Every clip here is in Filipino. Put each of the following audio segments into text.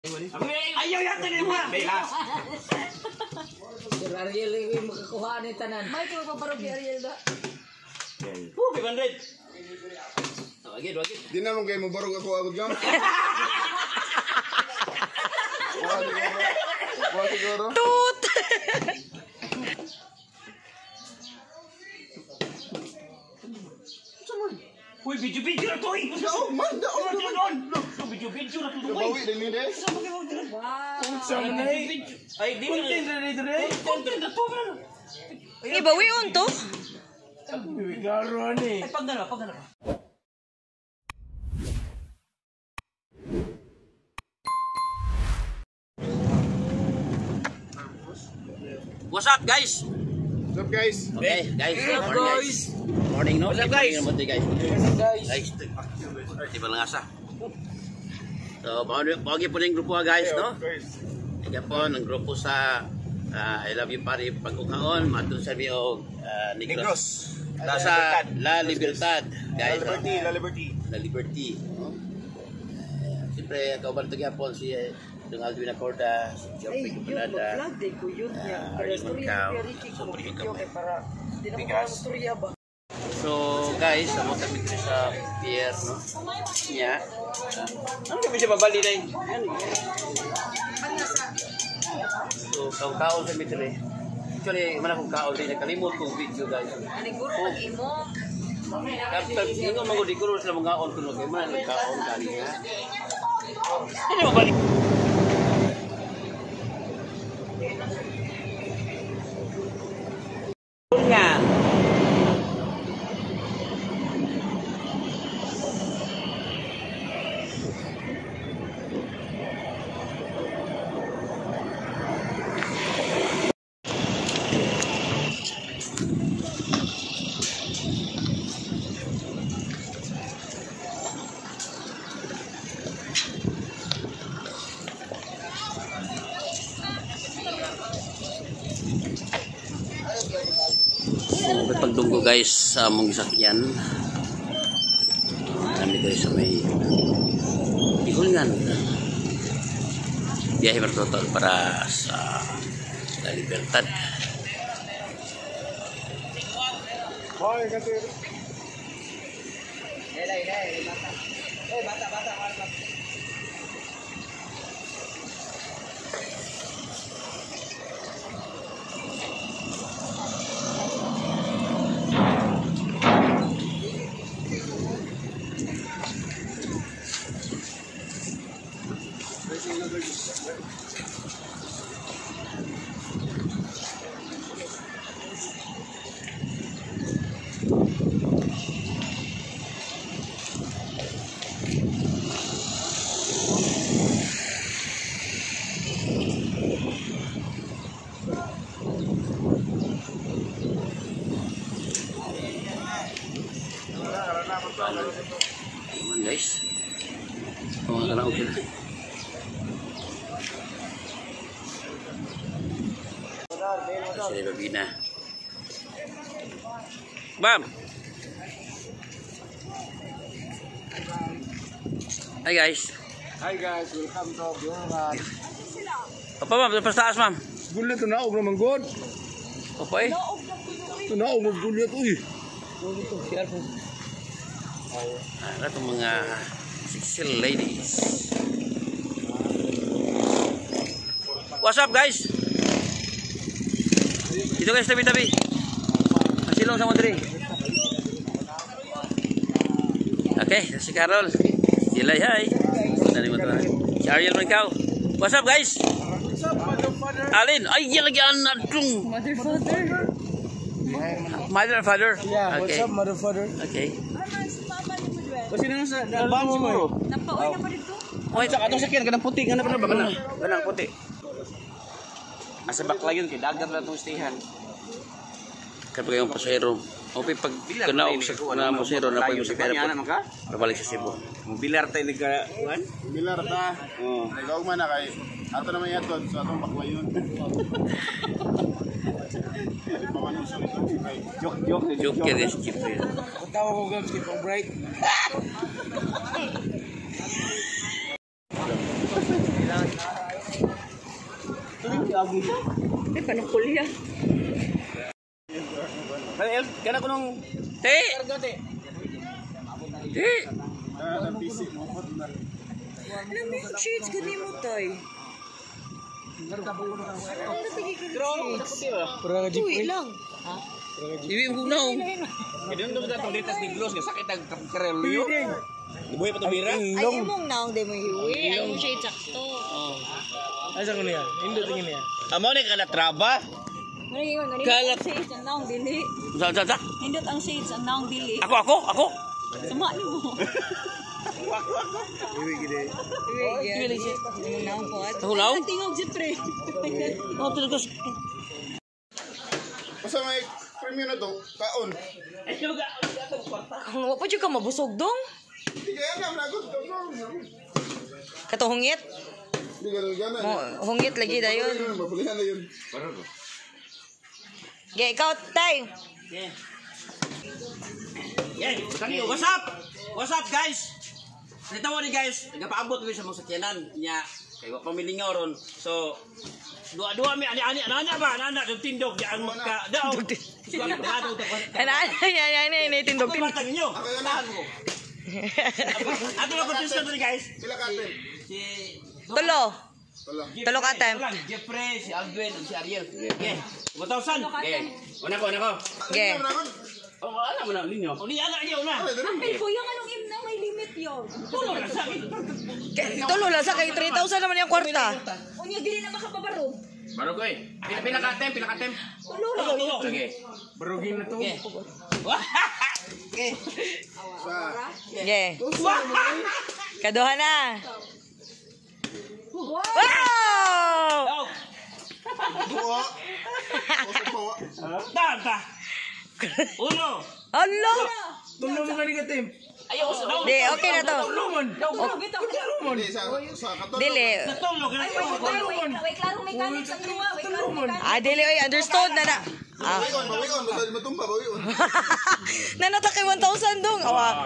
Ayaw yata na mo. Belas. Sir Ariel yung makakuha ni tanan. May ko paparog ni Ariel ba? 500. Wagid. Di na mo kayo mabarog ako agad ka. Wala siguro. Tut. Uy, video na to eh. Daog man. Video na to eh. Bawi din yun eh. Wow. Ay, di content na to. Ibawi unto. Ay, pagdala. What's up, guys? What's up guys? Okay, guys. Morning, no? What's up, guys? Guys, di ba lang asa? So, bagi po ng grupo, guys, no? Ika po ng grupo sa I Love You Pari Pagkukaon, matun sa o Negros. Sa La Libertad, guys. La Liberty. Siyempre, kauban ito po si Dong Alvin Acorda, si Jeffrey Cabanada, Ariel Mancao, Sobrino kami. So guys, ako kami dito sa pier, no? Nya. Ano kami siya babali na yun? So, kaon sa dito eh. Actually, man akong kaon din. Nakalimot kong video, guys. Aniguro mag-imo. Kapag hindi ko magudikuro sila mga on kuno kay man nagkaon kali nga. Hindi mo balik. Nga. Pagdunggo guys sa among sakyan. Kami guys sa may Ihulngan. Biyahe bertotal para sa La Libertad. Hoy, kasi. Bata. Ayan guys. Mga kalaog sila. Sila Babina. Bam! Hi guys. Hi guys, welcome to Bioran. Apa ma'am? Lepas taas ma'am. Gulit to naog naman god. Apa eh? To naog mo gulit uy. Nah, itu mga sexy ladies. What's up guys? Dito guys, tabi-tabi. Masilong sa Madrid. Okay, si Carol. Sila hi. Si Ariel Mancao. What's up guys? Alin? Ay, yan lagi anadung. Mother and father. Yeah, okay. what's up, mother father? Okay. Kasi na sa bango mo. Napauwi na pa dito. Oy, sa atong sakyan kanang puti nga na ba kanang puti. Asa bakla yun kay dagat na tong stayhan. Kapag yung pasahero, okay pag kanaog sa na pasahero na pag sa pera pa balik sa Cebu. Mobilar tay nagka kuan? Bilar ta. Oh, nagaog man na kay ato naman yaton sa atong bakwayon. Joke ya guys, chip ya. Tawa ko gam skip ang break. lagi. Ay, panukuli ah. Kana ko nung Te! Te! Alam mo yung shades, gani mo tay. Ano natigil ka ng shades? Uy lang. Iwi mo na. Kaya nung datong ditas ni Gloss nga sakit ang karelyo. Ibuhay pa to bira. Ay, imong naong di mo hiwi. Ay, yung shades sakto. Asa ko niya? Indo tingin niya. Amo ni kala traba. Nandot Kalat. ang shades, ang naong dili. Sa. Nandot ang shades, ang naong dili. Ako. Sumali mo. Iwi gini. Iwi, yung naong po. Hulaw? Tingog si pre. Oh, talaga. Basta may premium na to, kaon. Kung wapa dyan ka mabusog dong. Hindi kaya nga, nagot ko. Katuhungit. Hindi ganun gana. Hungit lagi dayon. Mapulihan na yun. Okay, ikaw, tay. Yeah, what's up? What's up, guys? Nitawa ni guys, nagapaabot kami sa mga sakyanan niya. Kaya pamiling nga ron. So, dua-dua mi ani ana yung tindog di ang ka daw. Ano, tindog. Matag niyo. Ato na contestant ni guys. Sila katin. Si Tulo. Wala. Tulo ka, Tem. Jeffrey, si Alvin, si Ariel. Okay. 1,000. Okay. Una ko. Okay. Oh, alam mo na linyo. Uli ana niyo na. Ay, kuya, anong imna may limit yun? Tulo na sa akin. Tulo lang sa kay 3,000 naman yung kwarta. Unya, dili na makapabaro. Baro ko eh. Pinakatem. Tulo. Okay. Barugin na to. Okay. Okay. Kaduha na. Wow! Buwa. Pusok bawa. Tanta. Uno. Hello! Tulong mo kani ka Tim. Ayaw sa daw. Di, okay na to. Tulungan. Hindi, sa katon. Dili. Natulog ka na. Wait, klaro mechanics ang luwa. Wait, klaro mechanics. Ah, dili, oy, understood na na. Ah. Bawion. Basta di matumba, bawion. Nanata kay 1,000 dong. Awa.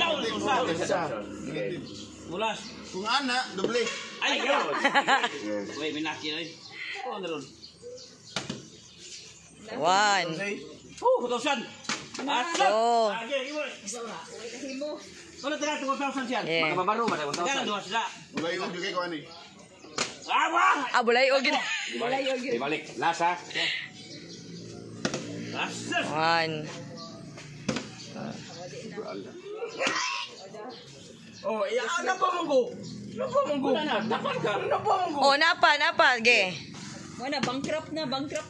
Bulas. Kung ana, doble. Ay, yun. Wait, minaki na yun. Oo, naroon. 1. Oh, 1,000. Oh. Okay, imo. Wala tira 2,000 siya. Yeah. Makababaro ba 1,000? Kaya duha sila. Wala yung bigay ko ani. Awa! Ah, bulay og. Ibalik. Lasa. Lasa. 1. Oh, iya ana pa monggo. Dapat ka. Oh, napa, ge. Wala, bankrupt na bunker.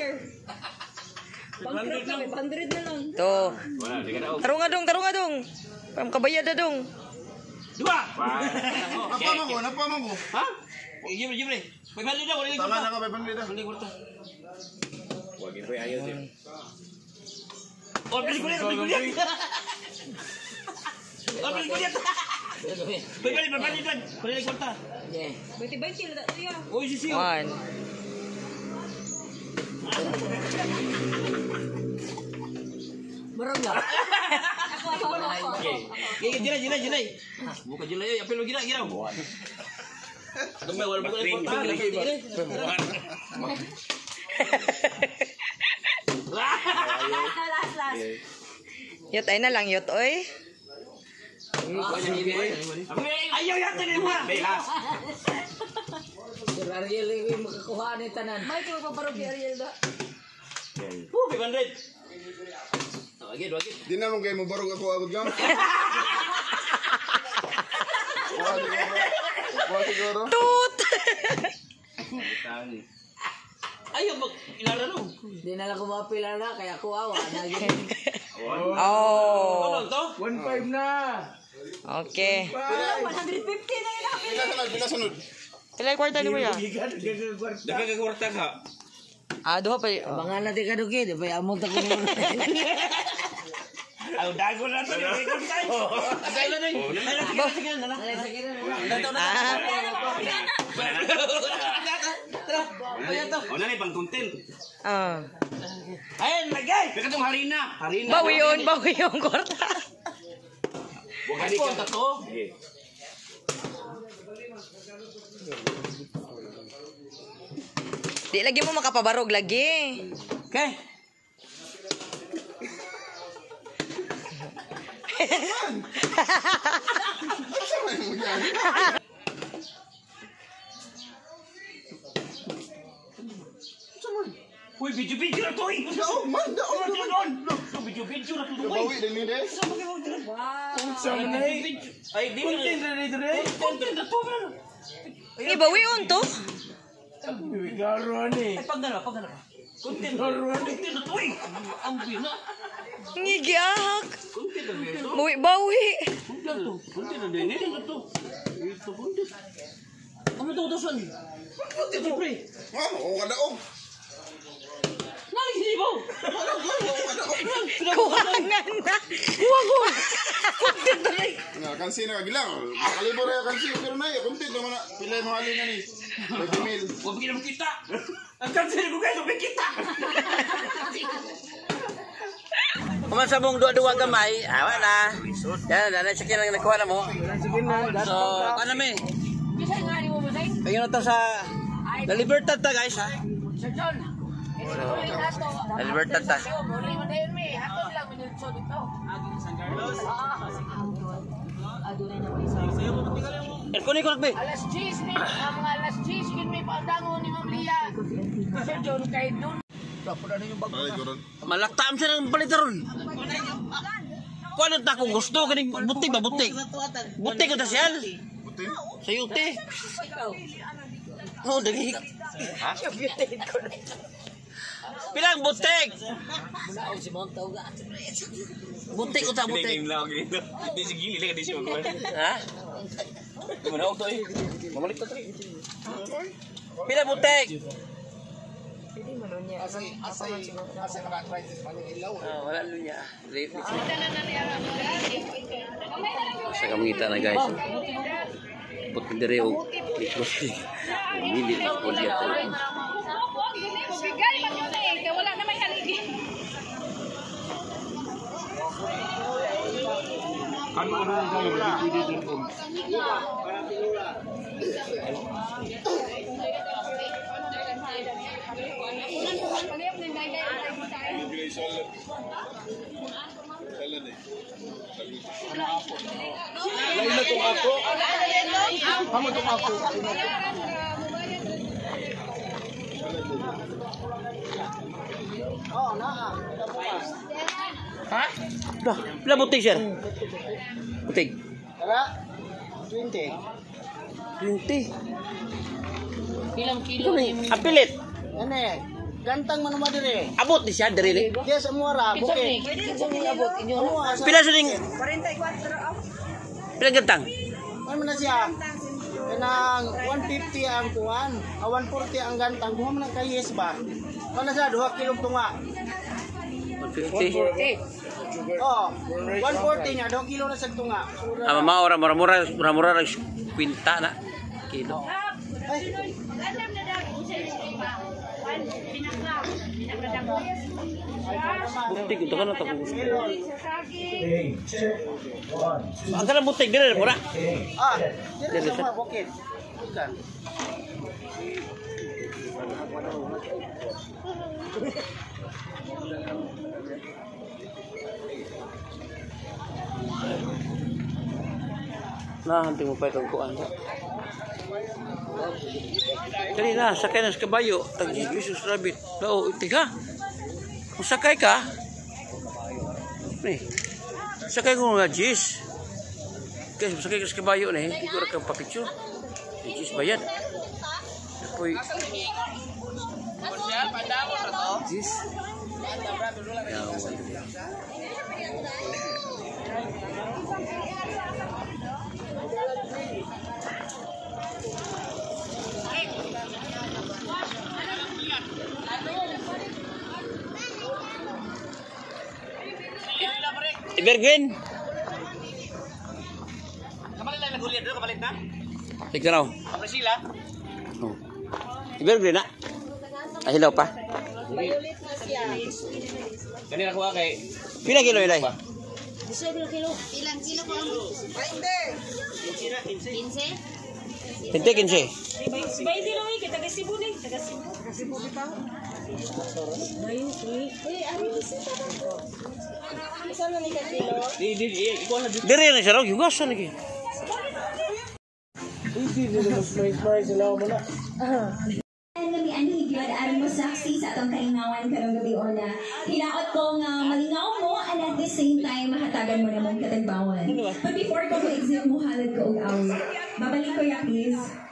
Bankrupt na, 500 na lang. To. Wala, di ka daw. Tarunga dong. Pamkabayad na dong. Dua. Napamang ko. Ha? Jimre. Pagmali daw, wala Tama na ka, may panlida. Wala ko. Wag ito ayaw Tim. Oh, bili ko yan. Oh, bili ko yan. Bali doon. Bali ko ta. 20-20 na tayo. Oy, sisiyo. 1. Marang lang. Gila. Buka gila yun. Apel mo gila. Dumay, wala mo ko na Last. Yot ay na lang yot oy. Ayaw yata rin mo. Belas. Ariel, yung makakuha ni tanan. May kung magpaparog kay Ariel ba? 500. Wagid. Di na mong kayo mabarog ako agad gam. Wala siguro. Tut. Ayaw mag ilalaro. Hindi na lang kumapila na, kaya kuwawa. Oh. Ano to? 1.5 na. Okay. 150 na yun. Bila sunod. Pila kwarta ni mo ya? Dapat kagwarta ka. Ah, duha pa. Mga natin ka dugi, di ba? Among tako mo. Ang dago na to. Agay na rin. Sige na. Ah. O na pang content. Ah. Ayun, lagay. Baka itong harina. Bawi yun kwarta. Huwag ka to. Di lagi mo makapabarog lagi. Okay. Uy, video na to eh. Oh, man, daon. Video na to. Kabawi din ni Des. Ay, di mo na dito rin. Content na to. Ibawi to. Ay, pagdala. Content na to eh. Ang bina. Ngigiahak. Content na dito. Bawi. Content na dito. Ito content. Ano to utosan? Content na pre. Oo, kadaog. Nalisi mo. Kuwangan na. Content na rin. Nga, kansi na kagilang. Makalibor ya kansi. Pero na yun, kunti naman na. Pilay mo halin nga ni. 20 mil. Huwag bigyan mo kita. Ang kansin ko kayo, may kita. Kuman sa mong dua-dua gamay, awa na. Yan, nanay sakyan lang nakuha na mo. So, ano mi? Bisa nga ni mo ba say? Tingnan to sa La Libertad ta guys ha. Sir John. La Libertad ta. Buli mo dayon mi. Ako lang minutso dito. Kunin ko nagbe. Alas 10 mi, mga alas 10 kin mi padangon ni Ma'am Lia. Sir John kay dun. Ay, Goron. Malaktaam siya ng balitaron. Kuano ta kung gusto kaning butik ba butik? Butik ko ta siya. Buti. Sa yuti. Oh, dagi. Ha? Pilang butik. Butik ko ta butik. Di si Gili, di siya magkuhan. Ha? Gimana ako to eh. Mamalik to tre. Pila butik. Wala lunya. Sa kamita na guys. Butik dire og butik. Hindi na ko lihat. Bigay man yun eh, wala na may haligi. Ano ko na tayo dito dito. Ha? Dah, pila butik sir? Butik. Tara, 20. 20. Ilang kilo Apilit. Ano eh, gantang man naman dire. Abot ni siya dire. Yes, amura, buke. Pila sa ning 44. pila gantang? Ano man na siya? Kanang 150 ang kuwan, 140 ang gantang. Buha man ang kayes ba? Ano na siya, 2 kilong tunga. 150. Oh, 140 niya, 2 kilo na sa tunga. Mama mura kwinta na kilo. Ay, Butik ito kan atau ang kanang butik dire mura. dire sa mga bukid. Ikan. Nah, hanting mo pa itong kuan. Kali na, sakay na sa kabayo. Tag-Jesus rabbit. Oo, tika. Kung sakay ka, sakay ko nga Jis. Kasi sakay ka sa kabayo na, hindi ko rin kang papicture. Jis bayad. Apoy. Jis. Evergreen. Kamalit lang nagulit dito, kamalit na. Tignan raw. Kapre sila. Oh. Evergreen na. Ay, hilaw pa. Ganyan ako kay Pila kilo ilay? Ilang kilo po ang 20. 15? Tintikin siya. Bayi lang kita taga Cebu ni, taga Cebu kita. Bayi, ari bisa ta. Sana ni ka kilo. Diri na siya raw, hugasan lagi. Gabi ang higyan aron mo saksi sa atong kaingawan karong gabi ona. Hinaot ko nga malingaw mo and at the same time mahatagan mo na mong katagbawan. But before ko exam mo halad ko og awit. Babalik ko ya please.